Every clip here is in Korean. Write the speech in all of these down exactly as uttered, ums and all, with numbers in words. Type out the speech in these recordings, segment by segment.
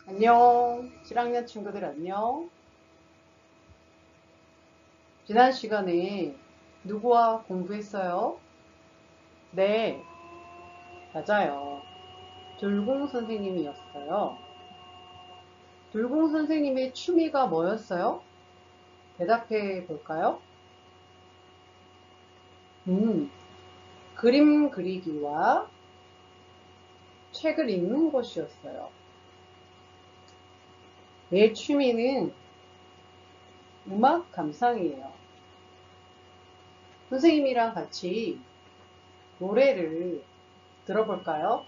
안녕. 칠 학년 친구들 안녕. 지난 시간에 누구와 공부했어요? 네, 맞아요. 둘공 선생님이었어요. 둘공 선생님의 취미가 뭐였어요? 대답해 볼까요? 음, 그림 그리기와 책을 읽는 것이었어요. 내 취미는 음악 감상이에요. 선생님이랑 같이 노래를 들어볼까요?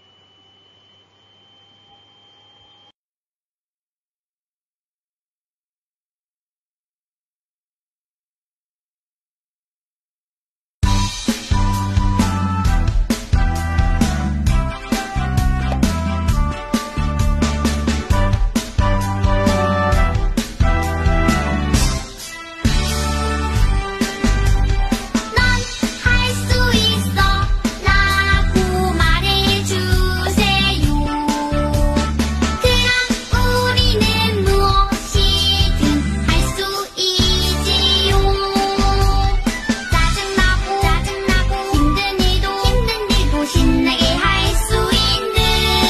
할 수 있어 라고 말해주세요. 그럼 우리는 무엇이든 할 수 있지요. 짜증나고 짜증나고 힘든 일도 힘든 일도 신나게 할 수 있는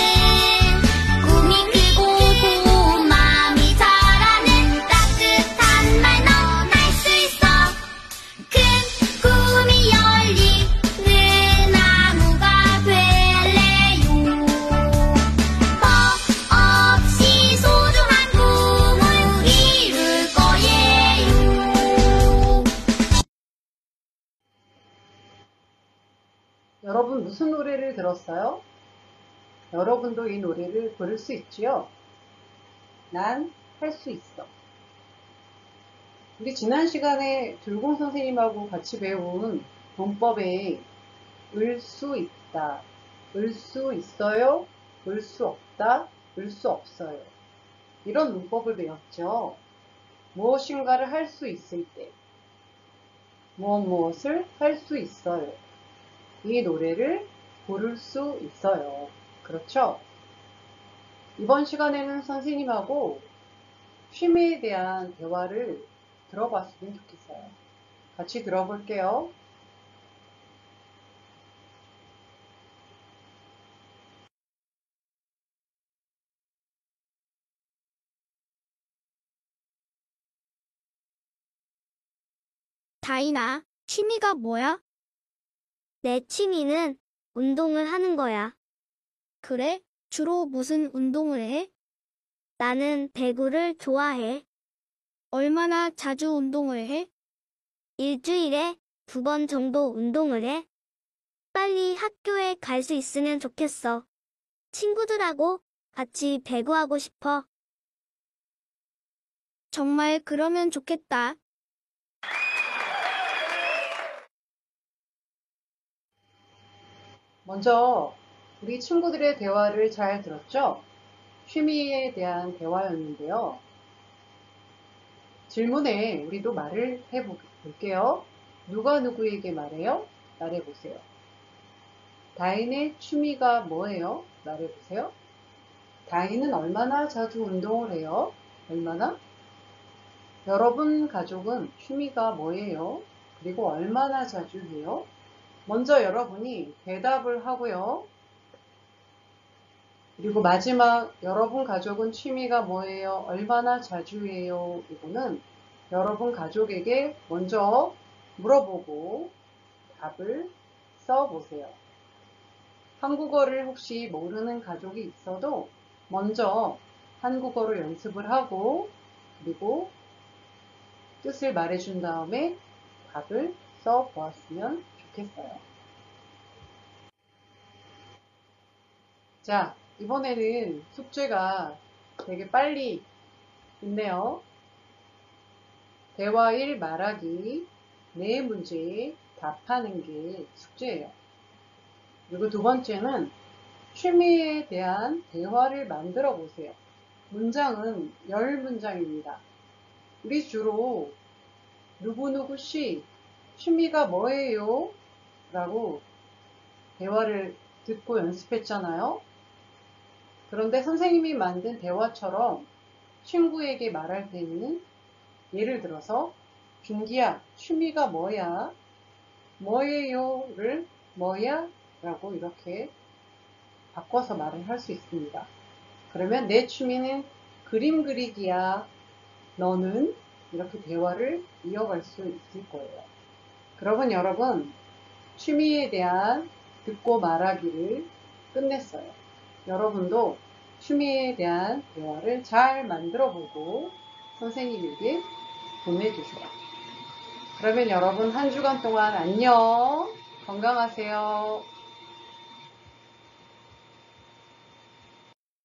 꿈이 크고 마음이 자라는 따뜻한 말 넌 할 수 있어. 큰 꿈이 열리는 나무가 될래요. 법 없이 소중한 꿈을 이룰 거예요. 여러분 무슨 노래를 들었어요? 여러분도 이 노래를 부를 수 있지요? 난 할 수 있어. 우리 지난 시간에 둘공 선생님하고 같이 배운 문법에 을 수 있다, 을 수 있어요, 을 수 없다, 을 수 없어요. 이런 문법을 배웠죠. 무엇인가를 할 수 있을 때, 무엇 무엇을 할 수 있어요. 이 노래를 부를 수 있어요. 그렇죠? 이번 시간에는 선생님하고 취미에 대한 대화를 들어봤으면 좋겠어요. 같이 들어볼게요. 다인아, 취미가 뭐야? 내 취미는 운동을 하는 거야. 그래? 주로 무슨 운동을 해? 나는 배구를 좋아해. 얼마나 자주 운동을 해? 일주일에 두 번 정도 운동을 해. 빨리 학교에 갈 수 있으면 좋겠어. 친구들하고 같이 배구하고 싶어. 정말 그러면 좋겠다. 먼저 우리 친구들의 대화를 잘 들었죠? 취미에 대한 대화였는데요. 질문에 우리도 말을 해볼게요. 누가 누구에게 말해요? 말해보세요. 다인의 취미가 뭐예요? 말해보세요. 다인은 얼마나 자주 운동을 해요? 얼마나? 여러분 가족은 취미가 뭐예요? 그리고 얼마나 자주 해요? 먼저 여러분이 대답을 하고요. 그리고 마지막 여러분 가족은 취미가 뭐예요? 얼마나 자주 해요? 이거는 여러분 가족에게 먼저 물어보고 답을 써보세요. 한국어를 혹시 모르는 가족이 있어도 먼저 한국어로 연습을 하고 그리고 뜻을 말해준 다음에 답을 써보았으면 좋겠어요. 자, 이번에는 숙제가 되게 빨리 있네요. 대화 일 말하기 네 문제에 답하는 게 숙제예요. 그리고 두 번째는 취미에 대한 대화를 만들어 보세요. 문장은 열 문장입니다. 우리 주로 누구누구씨 취미가 뭐예요? 라고 대화를 듣고 연습했잖아요. 그런데 선생님이 만든 대화처럼 친구에게 말할 때는 예를 들어서 준기야, 취미가 뭐야? 뭐예요를 뭐야? 라고 이렇게 바꿔서 말을 할 수 있습니다. 그러면 내 취미는 그림 그리기야. 너는? 이렇게 대화를 이어갈 수 있을 거예요. 그러면 여러분, 취미에 대한 듣고 말하기를 끝냈어요. 여러분도 취미에 대한 대화를 잘 만들어 보고 선생님에게 보내주세요. 그러면 여러분 한 주간 동안 안녕, 건강하세요.